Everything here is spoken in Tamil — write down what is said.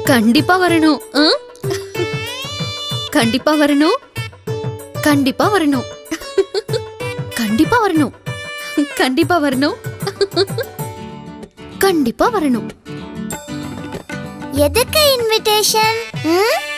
கண்டிப்பா வரணும். கண்டிப்பா வரணும். கண்டிப்பா வரணும். கண்டிப்பா வரணும். கண்டிப்பா வரணும். கண்டிப்பா வரணும். எதுக்கு இன்விடேஷன்?